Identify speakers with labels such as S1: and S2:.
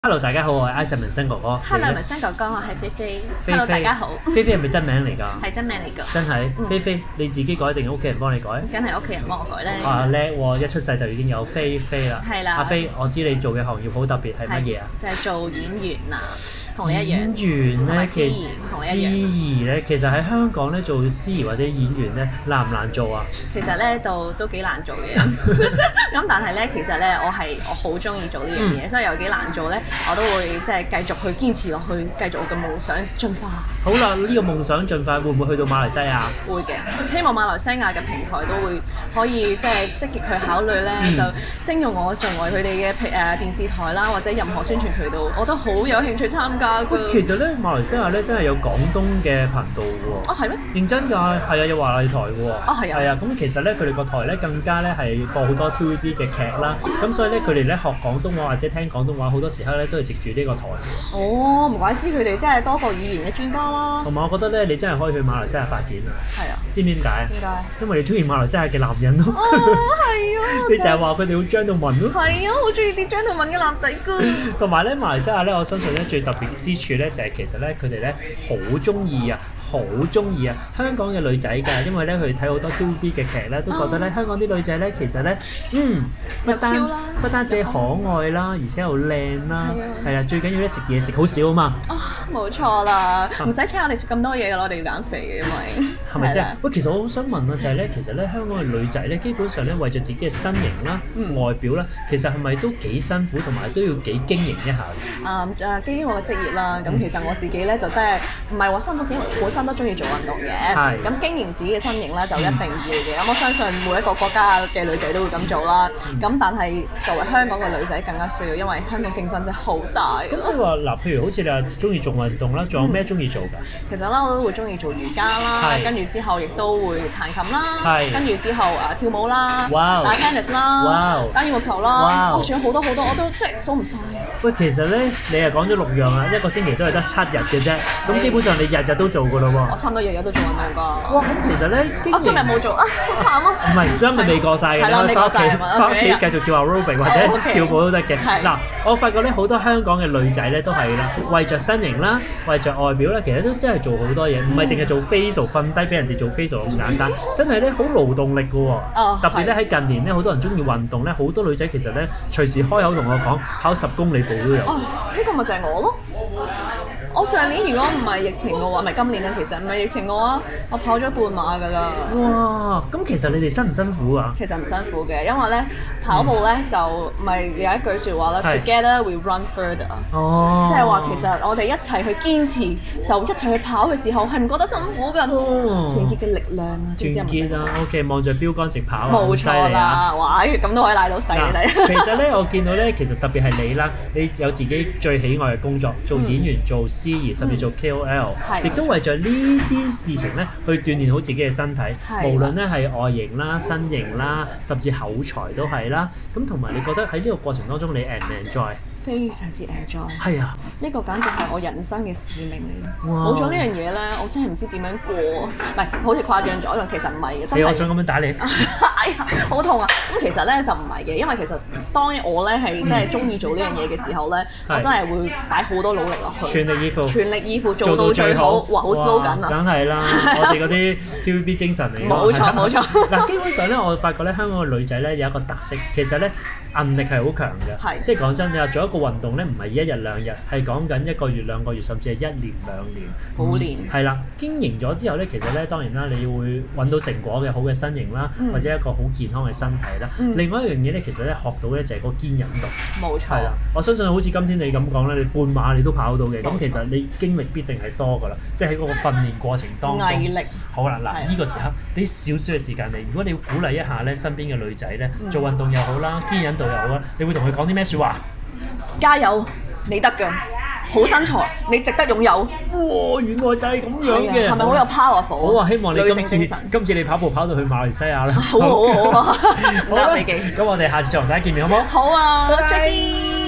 S1: Hello，大家好，我係 Ice 文生哥哥。
S2: Hello，文生哥哥，我係菲菲。
S1: 菲
S2: Hello，大
S1: 菲
S2: 家好。
S1: 菲菲係咪真名嚟㗎？
S2: 係真名嚟㗎。
S1: 真係，菲菲你自己改定屋企人幫你改？
S2: 梗係屋企人幫我改咧。
S1: 啊叻喎！一出世就已經有菲菲啦。
S2: 係啦。
S1: 阿菲，我知你做嘅行業好特別，係乜嘢啊？
S2: 就係做演員啊，同你一樣。
S1: 演員咧，
S2: 其實
S1: 司儀咧，其實喺香港咧做司儀或者演員咧難唔難做啊？
S2: 其實咧都幾難做嘅。咁但係咧，其實咧我好中意做呢樣嘢，所以有幾難做咧，我都會即係繼續去堅持落去，繼續我嘅夢想進化。
S1: 好啦，呢個夢想盡快會唔會去到馬來西亞？
S2: 會嘅，希望馬來西亞嘅平台都會可以即係積極去考慮咧，就徵用我作為佢哋嘅電視台啦，或者任何宣傳渠道，我都好有興趣參加㗎。
S1: 其實咧，馬來西亞咧真係有廣東嘅頻道喎。
S2: 哦，係咩？
S1: 認真㗎，係啊，有華麗台嘅喎。
S2: 哦，係啊。係
S1: 啊，咁其實咧，佢哋個台咧更加咧係播好多 TVB 嘅劇啦。咁所以咧，佢哋咧學廣東話或者聽廣東話，好多時刻咧都係藉住呢個台。
S2: 哦，唔怪之佢哋真係多個語言嘅專家啦。
S1: 同埋我覺得咧，你真係可以去馬來西亞發展啊！係
S2: 啊，
S1: 知唔知點解啊？
S2: 點解？
S1: 因為你中意馬來西亞嘅男人咯。
S2: 哦，係啊！
S1: 你成日話佢哋好張道文咯。
S2: 係啊，好中意啲張道文嘅男仔㗎。
S1: 同埋咧，馬來西亞咧，我相信咧最特別之處咧就係其實咧佢哋咧好中意啊！好中意啊！香港嘅女仔㗎，因為咧佢睇好多 TVB 嘅劇咧，都覺得咧香港啲女仔咧其實咧，不單止可愛啦，而且又靚啦，係啊，最緊要咧食嘢食好少啊嘛。
S2: 冇錯啦，唔使請我哋食咁多嘢㗎啦，我哋要減肥嘅，因為
S1: 係咪啫？喂，其實我好想問啊，就係咧，其實咧香港嘅女仔咧，基本上咧為咗自己嘅身形啦、外表啦，其實係咪都幾辛苦，同埋都要幾經營一下？
S2: 基於我嘅職業啦，咁其實我自己咧就真係唔係話辛苦，因為本身都中意做運動嘅。咁經營自己嘅身形咧就一定要嘅。咁我相信每一個國家嘅女仔都會咁做啦。咁但係作為香港嘅女仔更加需要，因為香港競爭真係好大。
S1: 咁你話嗱，譬如好似你話中意做運動啦，仲有咩中意做㗎？
S2: 其實咧我都會中意做瑜伽啦，跟住之後亦都會彈琴啦，跟住之後跳舞啦，打 tennis 啦，打羽毛球啦，仲有好多好多，我都即係數唔晒。
S1: 喂，其實咧你係講咗6樣啦，一個星期都係得7日嘅啫，咁基本上你日日都做㗎咯喎。
S2: 我差唔多日日都做運動㗎。
S1: 哇，咁其實咧，
S2: 我今日冇做啊，好慘啊！
S1: 唔係，今日未過晒嘅，你可以翻屋企繼續跳下 aerobic 或者跳舞都得嘅。嗱，我發覺咧好多香港嘅女仔咧都係啦，為着身形啦，為着外表咧，其實都真係做好多嘢，唔係淨係做 facial 瞓低俾人哋做 facial 咁簡單，真係咧好勞動力㗎喎。特別咧喺近年咧，好多人中意運動咧，好多女仔其實咧隨時開口同我講跑10公里步都有。
S2: 呢個咪就係我咯。我上年如果唔係疫情嘅話，唔係今年啊，其實唔係疫情嘅話，我跑咗半馬㗎啦。
S1: 哇！咁其實你哋辛唔辛苦啊？
S2: 其實唔辛苦嘅，因為咧跑步咧就咪有一句説話啦 ，Together we run further。哦。即係話其實我哋一齊去堅持，就一齊去跑嘅時候係唔覺得辛苦㗎。團結嘅力量啊！
S1: 團結啊 ！OK， 望著標杆直跑啊！
S2: 冇錯啦！哇，咁都可以賴到細你。
S1: 其實咧，我見到咧，其實特別係你啦，你有自己最喜愛嘅工作，做演員、做司儀，甚至做 KOL，亦都為咗呢啲事情咧，去鍛鍊好自己嘅身體。無論咧係外形啦、身形啦，甚至口才都係啦。咁同埋你覺得喺呢個過程當中，你 enjoy？
S2: 非常之 enjoy。
S1: 係啊，呢
S2: 個簡直係我人生嘅使命嚟。冇咗呢樣嘢咧，我真係唔知點樣過。唔係，好似誇張咗，其實唔係嘅，真係。
S1: 我想咁樣打你。
S2: 哎呀，好痛啊！咁其實咧就唔係嘅，因為其實當我咧係真係中意做呢樣嘢嘅時候咧，我真係會擺好多努力落去。全力以赴，做到最好。哇，好 slogan 啊！
S1: 梗係啦，我哋嗰啲 TVB 精神嚟㗎。
S2: 冇錯。
S1: 嗱，基本上咧，我發覺咧，香港嘅女仔咧有一個特色，其實咧韌力係好強嘅。即係講真，你話做一個運動咧，唔係1日2日，係講緊1個月2個月，甚至係1年2年。
S2: 苦練。係
S1: 啦，經營咗之後咧，其實咧當然啦，你會揾到成果嘅好嘅身形啦，或者一個好健康嘅身體啦。另外一樣嘢咧，其實咧學到咧就係個堅忍度。
S2: 冇錯。
S1: 係啦，我相信好似今天你咁講咧，你半馬你都跑到嘅，咁其實你經歷必定係多㗎啦，即係喺嗰個訓練過程當中。
S2: 毅力。
S1: 好啦，嗱，呢個時刻俾少少嘅時間你，如果你要鼓勵一下咧身邊嘅女仔咧，做運動又好啦，堅忍度又好啦，你會同佢講啲咩説話？
S2: 加油，你得㗎！好身材，你值得擁有。
S1: 哇！原來就係咁樣嘅，
S2: 係咪好有 powerful？
S1: 好啊！希望你今次你跑步跑到去馬來西亞啦。
S2: 好啊！揸飛機。
S1: 咁我哋下次再同大家見面好唔好？
S2: 好啊！再見。